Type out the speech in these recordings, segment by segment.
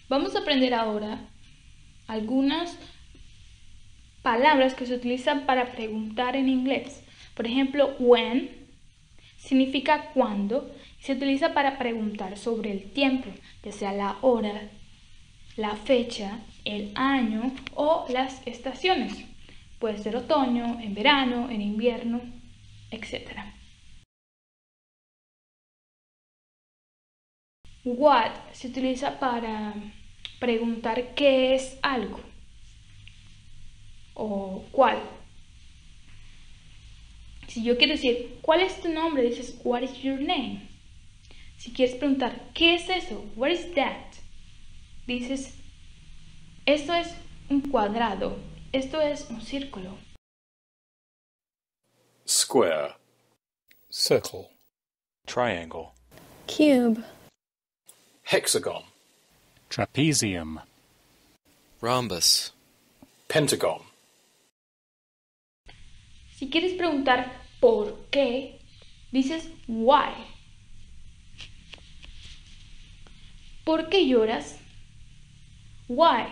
Vamos a aprender ahora algunas palabras que se utilizan para preguntar en inglés. Por ejemplo, when significa cuando y se utiliza para preguntar sobre el tiempo, ya sea la hora, la fecha, el año o las estaciones. Puede ser otoño, en verano, en invierno, etc. What se utiliza para preguntar qué es algo o cuál. Si yo quiero decir, ¿cuál es tu nombre? Dices, what is your name? Si quieres preguntar, ¿qué es eso? What is that? Dices, esto es un cuadrado. Esto es un círculo. Square, circle, triangle, cube, hexagon, trapezium, rhombus, pentagon, Si quieres preguntar por qué, dices why. ¿Por qué lloras? Why.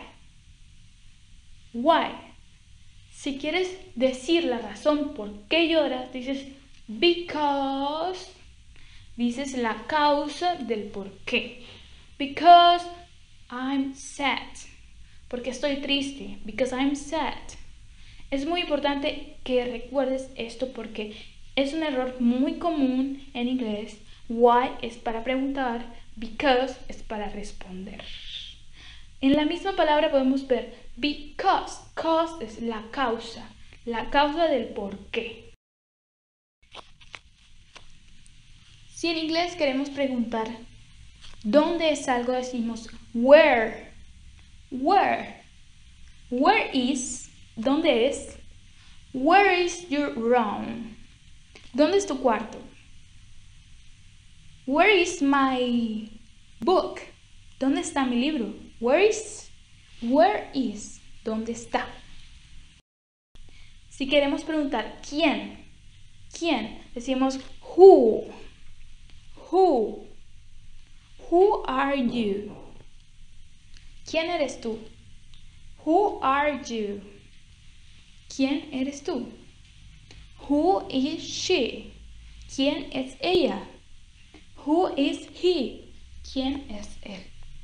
Why. Si quieres decir la razón por qué lloras, dices because. Dices la causa del por qué. Because I'm sad. Porque estoy triste. Because I'm sad. Es muy importante que recuerdes esto porque es un error muy común en inglés. Why es para preguntar, because es para responder. En la misma palabra podemos ver because. Cause es la causa del por qué. Si en inglés queremos preguntar ¿dónde es algo? Decimos where. Where. Where is, ¿dónde es? Where is your room? ¿Dónde es tu cuarto? Where is my book? ¿Dónde está mi libro? Where is, ¿dónde está? Si queremos preguntar ¿quién? Decimos who. Who are you? ¿Quién eres tú? Who are you? ¿Quién eres tú? Who is she? ¿Quién es ella? Who is he? ¿Quién es él?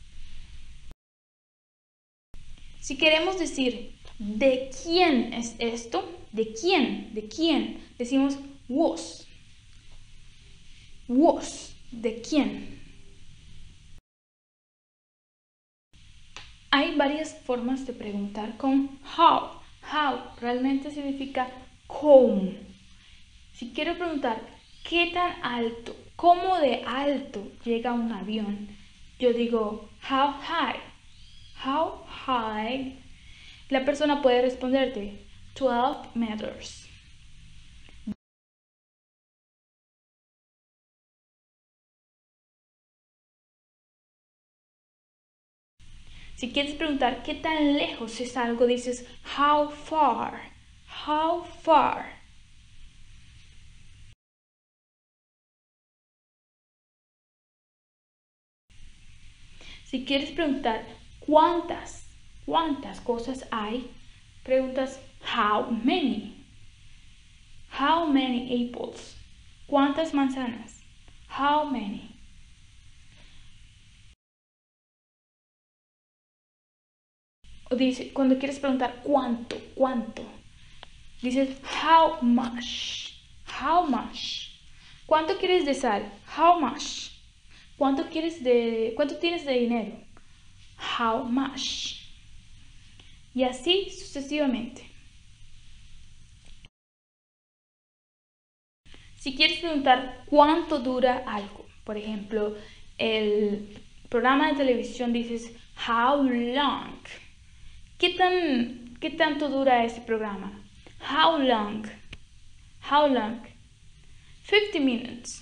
Si queremos decir ¿de quién es esto? ¿De quién? Decimos was. ¿De quién? Hay varias formas de preguntar con how. How realmente significa cómo. Si quiero preguntar ¿qué tan alto? ¿Cómo de alto llega un avión? Yo digo how high. How high. La persona puede responderte 12 meters. Si quieres preguntar qué tan lejos es algo, dices how far. How far. Si quieres preguntar cuántas cosas hay, preguntas how many. How many apples? ¿Cuántas manzanas? How many? O dice, cuando quieres preguntar cuánto, dices how much. How much. ¿Cuánto quieres de sal? How much. ¿Cuánto tienes de dinero? How much. Y así sucesivamente. Si quieres preguntar cuánto dura algo, por ejemplo, el programa de televisión dices how long. ¿Qué tanto dura ese programa? How long? 50 minutes.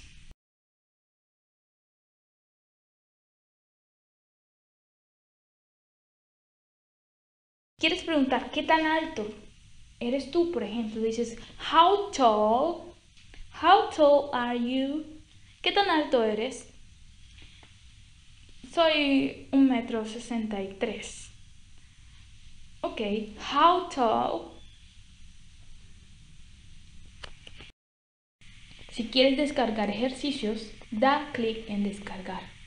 ¿Quieres preguntar qué tan alto eres tú, por ejemplo? Dices how tall are you? ¿Qué tan alto eres? Soy 1,63 m. Ok, how tall. Si quieres descargar ejercicios, da clic en descargar.